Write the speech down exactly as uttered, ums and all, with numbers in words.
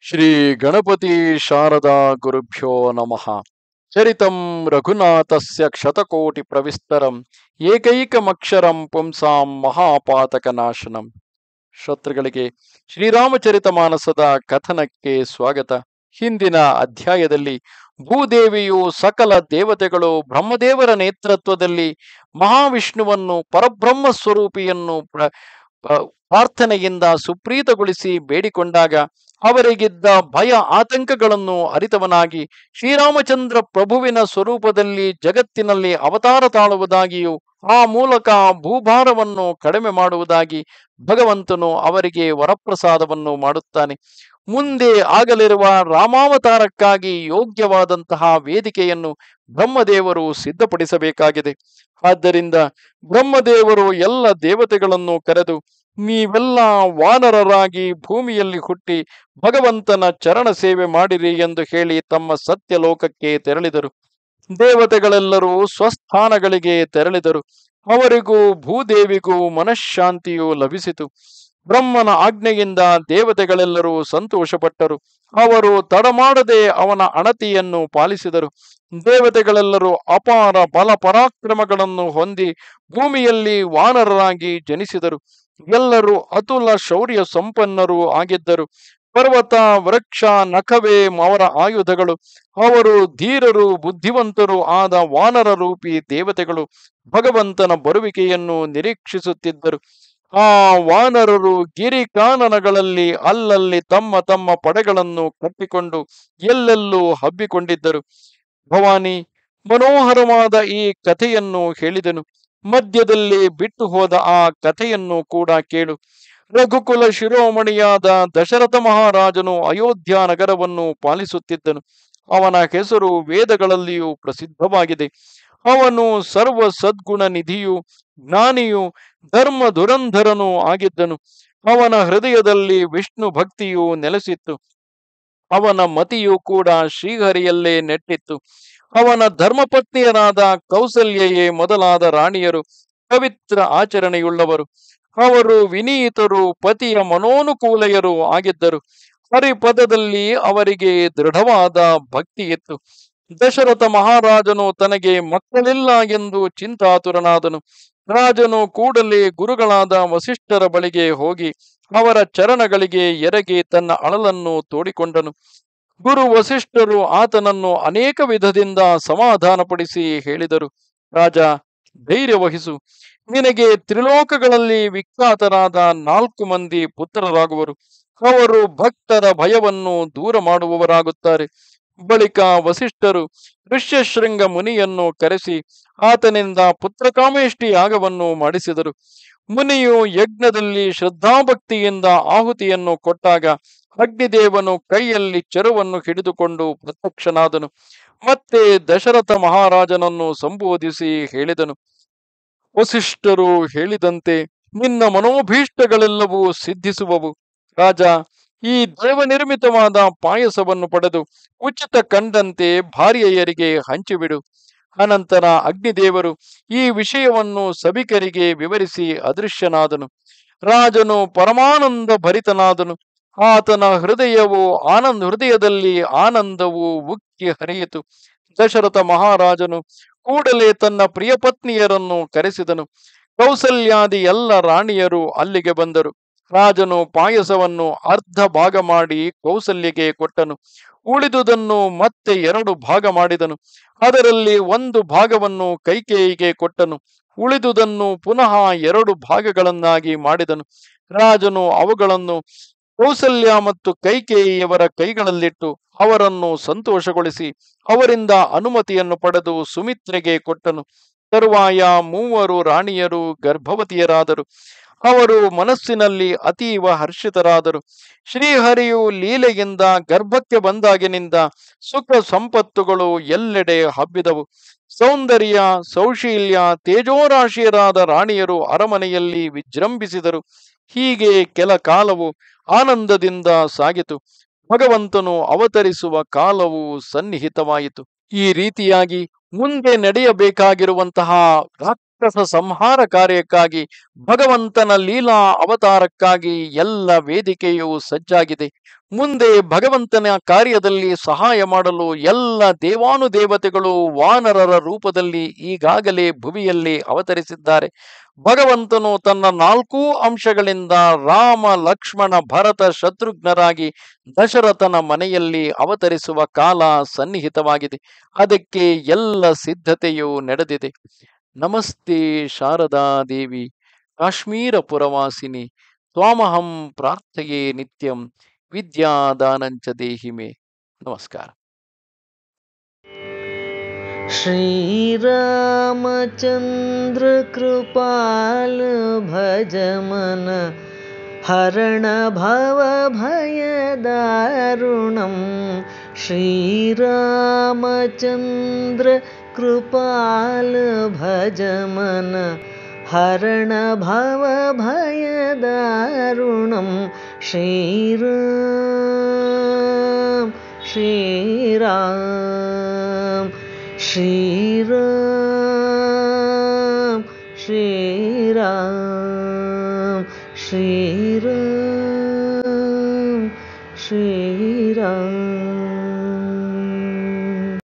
ಶ್ರೀ ಗಣಪತಿ ಶಾರದಾ ಗುರುಭ್ಯೋ ನಮಃ. ಚರಿತಂ ರಘುನಾಥಸ್ಯ ಕ್ಷತಕೋಟಿ ಪ್ರವಿಸ್ತರಂ ಏಕೈಕಮಕ್ಷರಂ ಪುಂಸಾಂ ಮಹಾಪಾತಕ ನಾಶನಂ. ಶ್ರೋತೃಗಳಿಗೆ ಶ್ರೀರಾಮಚರಿತ ಮಾನಸದ ಕಥನಕ್ಕೆ ಸ್ವಾಗತ. ಹಿಂದಿನ ಅಧ್ಯಾಯದಲ್ಲಿ ಭೂದೇವಿಯು ಸಕಲ ದೇವತೆಗಳು ಬ್ರಹ್ಮದೇವರ ನೇತೃತ್ವದಲ್ಲಿ ಮಹಾವಿಷ್ಣುವನ್ನು ಪರಬ್ರಹ್ಮ ಸ್ವರೂಪಿಯನ್ನು ಪ್ರಾರ್ಥನೆಯಿಂದ ಸುಪ್ರೀತಗೊಳಿಸಿ ಬೇಡಿಕೊಂಡಾಗ ಅವರಿಗಿದ್ದ ಭಯ ಆತಂಕಗಳನ್ನು ಅರಿತವನಾಗಿ ಶ್ರೀರಾಮಚಂದ್ರ ಪ್ರಭುವಿನ ಸ್ವರೂಪದಲ್ಲಿ ಜಗತ್ತಿನಲ್ಲಿ ಅವತಾರ ತಾಳುವುದಾಗಿಯೂ ಆ ಮೂಲಕ ಭೂಭಾರವನ್ನು ಕಡಿಮೆ ಮಾಡುವುದಾಗಿ ಭಗವಂತನು ಅವರಿಗೆ ವರಪ್ರಸಾದವನ್ನು ಮಾಡುತ್ತಾನೆ. ಮುಂದೆ ಆಗಲಿರುವ ರಾಮಾವತಾರಕ್ಕಾಗಿ ಯೋಗ್ಯವಾದಂತಹ ವೇದಿಕೆಯನ್ನು ಬ್ರಹ್ಮದೇವರು ಸಿದ್ಧಪಡಿಸಬೇಕಾಗಿದೆ. ಆದ್ದರಿಂದ ಬ್ರಹ್ಮದೇವರು ಎಲ್ಲ ದೇವತೆಗಳನ್ನು ಕರೆದು, ನೀವೆಲ್ಲ ವಾನರರಾಗಿ ಭೂಮಿಯಲ್ಲಿ ಹುಟ್ಟಿ ಭಗವಂತನ ಚರಣ ಸೇವೆ ಮಾಡಿರಿ ಎಂದು ಹೇಳಿ ತಮ್ಮ ಸತ್ಯ ಲೋಕಕ್ಕೆ ತೆರಳಿದರು. ದೇವತೆಗಳೆಲ್ಲರೂ ಸ್ವಸ್ಥಾನಗಳಿಗೆ ತೆರಳಿದರು. ಅವರಿಗೂ ಭೂದೇವಿಗೂ ಮನಃಶಾಂತಿಯು ಲಭಿಸಿತು. ಬ್ರಹ್ಮನ ಆಜ್ಞೆಯಿಂದ ದೇವತೆಗಳೆಲ್ಲರೂ ಸಂತೋಷಪಟ್ಟರು. ಅವರು ತಡಮಾಡದೆ ಅವನ ಅಣತಿಯನ್ನು ಪಾಲಿಸಿದರು. ದೇವತೆಗಳೆಲ್ಲರೂ ಅಪಾರ ಬಲ ಪರಾಕ್ರಮಗಳನ್ನು ಹೊಂದಿ ಭೂಮಿಯಲ್ಲಿ ವಾನರರಾಗಿ ಜನಿಸಿದರು. ಎಲ್ಲರೂ ಅತುಲ ಶೌರ್ಯ ಸಂಪನ್ನರೂ ಆಗಿದ್ದರು. ಪರ್ವತ ವೃಕ್ಷ ನಖವೇ ಅವರ ಆಯುಧಗಳು. ಅವರು ಧೀರರು ಬುದ್ಧಿವಂತರು ಆದ ವಾನರ ರೂಪಿ ದೇವತೆಗಳು ಭಗವಂತನ ಬರುವಿಕೆಯನ್ನು ನಿರೀಕ್ಷಿಸುತ್ತಿದ್ದರು. ಆ ವಾನರರು ಗಿರಿ ಕಾನನಗಳಲ್ಲಿ ಅಲ್ಲಲ್ಲಿ ತಮ್ಮ ತಮ್ಮ ಪಡೆಗಳನ್ನು ಕಟ್ಟಿಕೊಂಡು ಎಲ್ಲೆಲ್ಲೂ ಹಬ್ಬಿಕೊಂಡಿದ್ದರು. ಭವಾನಿ ಮನೋಹರವಾದ ಈ ಕಥೆಯನ್ನು ಹೇಳಿದನು. ಮಧ್ಯದಲ್ಲಿ ಬಿಟ್ಟು ಹೋದ ಆ ಕಥೆಯನ್ನು ಕೂಡ ಕೇಳು. ರಘುಕುಲ ಶಿರೋಮಣಿಯಾದ ದಶರಥ ಮಹಾರಾಜನು ಅಯೋಧ್ಯ ನಗರವನ್ನು ಪಾಲಿಸುತ್ತಿದ್ದನು. ಅವನ ಹೆಸರು ವೇದಗಳಲ್ಲಿಯೂ ಪ್ರಸಿದ್ಧವಾಗಿದೆ. ಅವನು ಸರ್ವ ಸದ್ಗುಣ ನಿಧಿಯು ಜ್ಞಾನಿಯು ಧರ್ಮ ಧುರಂಧರನೂ ಆಗಿದ್ದನು. ಅವನ ಹೃದಯದಲ್ಲಿ ವಿಷ್ಣು ಭಕ್ತಿಯು ನೆಲೆಸಿತ್ತು. ಅವನ ಮತಿಯು ಕೂಡ ಶ್ರೀಹರಿಯಲ್ಲೇ ನೆಟ್ಟಿತ್ತು. ಅವನ ಧರ್ಮಪತ್ನಿಯರಾದ ಕೌಸಲ್ಯೆಯೇ ಮೊದಲಾದ ರಾಣಿಯರು ಪವಿತ್ರ ಆಚರಣೆಯುಳ್ಳವರು. ಅವರು ವಿನೀತರು, ಪತಿಯ ಮನೋನುಕೂಲೆಯರು ಆಗಿದ್ದರು. ಹರಿಪದದಲ್ಲಿ ಅವರಿಗೆ ದೃಢವಾದ ಭಕ್ತಿ ಇತ್ತು. ದಶರಥ ಮಹಾರಾಜನು ತನಗೆ ಮಕ್ಕಳಿಲ್ಲ ಎಂದು ಚಿಂತಾತುರನಾದನು. ರಾಜನು ಕೂಡಲೇ ಗುರುಗಳಾದ ವಸಿಷ್ಠರ ಬಳಿಗೆ ಹೋಗಿ ಅವರ ಚರಣಗಳಿಗೆ ಎರಗಿ ತನ್ನ ಅಳಲನ್ನು ತೋಡಿಕೊಂಡನು. ಗುರು ವಸಿಷ್ಠರು ಆತನನ್ನು ಅನೇಕ ವಿಧದಿಂದ ಸಮಾಧಾನಪಡಿಸಿ ಹೇಳಿದರು, ರಾಜ, ಧೈರ್ಯ ವಹಿಸು. ನಿನಗೆ ತ್ರಿಲೋಕಗಳಲ್ಲಿ ವಿಖ್ಯಾತರಾದ ನಾಲ್ಕು ಮಂದಿ ಪುತ್ರರಾಗುವರು. ಅವರು ಭಕ್ತರ ಭಯವನ್ನು ದೂರ ಮಾಡುವವರಾಗುತ್ತಾರೆ. ಬಳಿಕ ವಸಿಷ್ಠರು ಋಷ್ಯಶೃಂಗ ಮುನಿಯನ್ನು ಕರೆಸಿ ಆತನಿಂದ ಪುತ್ರಕಾಮೇಷ್ಟಿ ಯಾಗವನ್ನು ಮಾಡಿಸಿದರು. ಮುನಿಯು ಯಜ್ಞದಲ್ಲಿ ಶ್ರದ್ಧಾಭಕ್ತಿಯಿಂದ ಆಹುತಿಯನ್ನು ಕೊಟ್ಟಾಗ ಅಗ್ನಿದೇವನು ಕೈಯಲ್ಲಿ ಚೆರುವನ್ನು ಹಿಡಿದುಕೊಂಡು ಪ್ರತ್ಯಕ್ಷನಾದನು. ಮತ್ತೆ ದಶರಥ ಮಹಾರಾಜನನ್ನು ಸಂಬೋಧಿಸಿ ಹೇಳಿದನು, ವಸಿಷ್ಠರು ಹೇಳಿದಂತೆ ನಿನ್ನ ಮನೋಭೀಷ್ಟಗಳೆಲ್ಲವೂ ಸಿದ್ಧಿಸುವವು. ರಾಜ, ಈ ದೇವನಿರ್ಮಿತವಾದ ಪಾಯಸವನ್ನು ಪಡೆದು ಉಚಿತ ಕಂಡಂತೆ ಭಾರ್ಯೆಯರಿಗೆ ಹಂಚಿಬಿಡು. ಅನಂತರ ಅಗ್ನಿದೇವರು ಈ ವಿಷಯವನ್ನು ಸಭಿಕರಿಗೆ ವಿವರಿಸಿ ಅದೃಶ್ಯನಾದನು. ರಾಜನು ಪರಮಾನಂದ ಭರಿತನಾದನು. ಆತನ ಹೃದಯವು ಆನಂದ ಹೃದಯದಲ್ಲಿ ಆನಂದವು ಉಕ್ಕಿ ಹರಿಯಿತು. ದಶರಥ ಮಹಾರಾಜನು ಕೂಡಲೇ ತನ್ನ ಪ್ರಿಯ ಪತ್ನಿಯರನ್ನು ಕರೆಸಿದನು. ಕೌಸಲ್ಯಾದಿ ಎಲ್ಲ ರಾಣಿಯರು ಅಲ್ಲಿಗೆ ಬಂದರು. ರಾಜನು ಪಾಯಸವನ್ನು ಅರ್ಧ ಭಾಗ ಮಾಡಿ ಕೌಸಲ್ಯಗೆ ಕೊಟ್ಟನು. ಉಳಿದುದನ್ನು ಮತ್ತೆ ಎರಡು ಭಾಗ ಮಾಡಿದನು. ಅದರಲ್ಲಿ ಒಂದು ಭಾಗವನ್ನು ಕೈಕೇಯಿಗೆ ಕೊಟ್ಟನು. ಉಳಿದುದನ್ನು ಪುನಃ ಎರಡು ಭಾಗಗಳನ್ನಾಗಿ ಮಾಡಿದನು. ರಾಜನು ಅವುಗಳನ್ನು ಕೌಸಲ್ಯ ಮತ್ತು ಕೈಕೇಯಿಯವರ ಕೈಗಳಲ್ಲಿಟ್ಟು ಅವರನ್ನು ಸಂತೋಷಗೊಳಿಸಿ ಅವರಿಂದ ಅನುಮತಿಯನ್ನು ಪಡೆದು ಸುಮಿತ್ರೆಗೆ ಕೊಟ್ಟನು. ತರುವಾಯ ಮೂವರು ರಾಣಿಯರು ಗರ್ಭವತಿಯರಾದರು. ಅವರು ಮನಸ್ಸಿನಲ್ಲಿ ಅತೀವ ಹರ್ಷಿತರಾದರು. ಶ್ರೀಹರಿಯು ಲೀಲೆಯಿಂದ ಗರ್ಭಕ್ಕೆ ಬಂದಾಗಿನಿಂದ ಸುಖ ಸಂಪತ್ತುಗಳು ಎಲ್ಲೆಡೆ ಹಬ್ಬಿದವು. ಸೌಂದರ್ಯ ಸೌಶೀಲ್ಯ ತೇಜೋರಾಶಿಯರಾದ ರಾಣಿಯರು ಅರಮನೆಯಲ್ಲಿ ವಿಜೃಂಭಿಸಿದರು. ಹೀಗೆ ಕೆಲ ಕಾಲವು ಆನಂದದಿಂದ ಸಾಗಿತು. ಭಗವಂತನು ಅವತರಿಸುವ ಕಾಲವು ಸನ್ನಿಹಿತವಾಯಿತು. ಈ ರೀತಿಯಾಗಿ ಮುಂದೆ ನಡೆಯಬೇಕಾಗಿರುವಂತಹ ರಾಕ್ಷಸ ಸಂಹಾರ ಕಾರ್ಯಕ್ಕಾಗಿ, ಭಗವಂತನ ಲೀಲಾ ಅವತಾರಕ್ಕಾಗಿ ಎಲ್ಲ ವೇದಿಕೆಯು ಸಜ್ಜಾಗಿದೆ. ಮುಂದೆ ಭಗವಂತನ ಕಾರ್ಯದಲ್ಲಿ ಸಹಾಯ ಮಾಡಲು ಎಲ್ಲ ದೇವಾನುದೇವತೆಗಳು ವಾನರರ ರೂಪದಲ್ಲಿ ಈಗಾಗಲೇ ಭುವಿಯಲ್ಲಿ ಅವತರಿಸಿದ್ದಾರೆ. ಭಗವಂತನು ತನ್ನ ನಾಲ್ಕೂ ಅಂಶಗಳಿಂದ ರಾಮ, ಲಕ್ಷ್ಮಣ, ಭರತ, ಶತ್ರುಘ್ನರಾಗಿ ದಶರಥನ ಮನೆಯಲ್ಲಿ ಅವತರಿಸುವ ಕಾಲ ಸನ್ನಿಹಿತವಾಗಿದೆ. ಅದಕ್ಕೆ ಎಲ್ಲ ಸಿದ್ಧತೆಯೂ ನಡೆದಿದೆ. ನಮಸ್ತೆ ಶಾರದಾ ದೇವಿ, ಕಾಶ್ಮೀರ ಪುರವಾಸಿನಿ, ತ್ವಾಮಹಂ ಪ್ರಾರ್ಥಯೇ ನಿತ್ಯಂ, ವಿದ್ಯಾದಾನಂಚ ದೇಹಿಮೆ. ನಮಸ್ಕಾರ. श्रीरामचन्द्र कृपाल भज मन, हरण भव भय दारुणं. श्रीरामचन्द्र कृपाल भज मन, हरण भव भय दारुणं. श्रीराम श्रीराम श्रीराम श्रीराम श्रीराम श्रीराम.